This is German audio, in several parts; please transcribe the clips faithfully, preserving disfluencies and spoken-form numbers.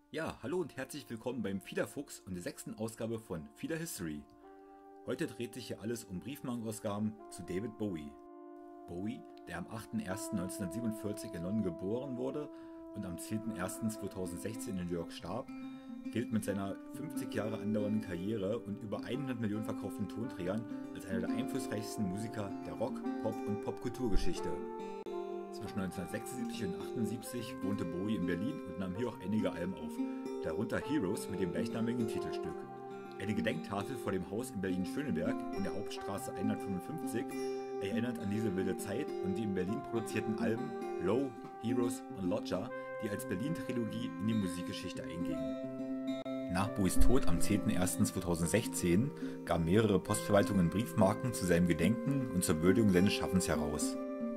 Ja, hallo und herzlich willkommen beim Fiederfuchs und der sechsten Ausgabe von Fieder History. Heute dreht sich hier alles um Briefmarkenausgaben zu David Bowie. Bowie, der am achter erster neunzehnhundertsiebenundvierzig in London geboren wurde und am zehnter erster zweitausendsechzehn in New York starb, gilt mit seiner fünfzig Jahre andauernden Karriere und über hundert Millionen verkauften Tonträgern als einer der einflussreichsten Musiker der Rock-, Pop- und Popkulturgeschichte. Zwischen neunzehnhundertsechsundsiebzig und achtundsiebzig wohnte Bowie in Berlin und nahm hier auch einige Alben auf, darunter Heroes mit dem gleichnamigen Titelstück. Eine Gedenktafel vor dem Haus in Berlin-Schöneberg in der Hauptstraße hundertfünfundfünfzig erinnert an diese wilde Zeit und die in Berlin produzierten Alben Low, Heroes und Lodger, die als Berlin-Trilogie in die Musikgeschichte eingingen. Nach Bowies Tod am zehnter erster zweitausendsechzehn gaben mehrere Postverwaltungen Briefmarken zu seinem Gedenken und zur Würdigung seines Schaffens heraus.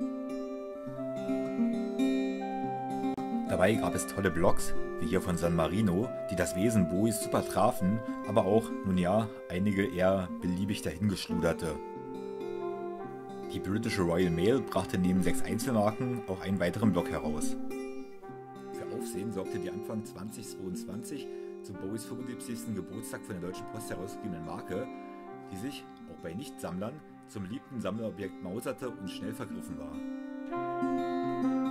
Dabei gab es tolle Blogs, wie hier von San Marino, die das Wesen Bowies super trafen, aber auch, nun ja, einige eher beliebig dahingeschluderte. Die britische Royal Mail brachte neben sechs Einzelmarken auch einen weiteren Blog heraus. Für Aufsehen sorgte die Anfang zweitausendzweiundzwanzig zu Bowies fünfundsiebzigsten Geburtstag von der Deutschen Post herausgegebenen Marke, die sich, auch bei Nichtsammlern, zum beliebten Sammlerobjekt mauserte und schnell vergriffen war.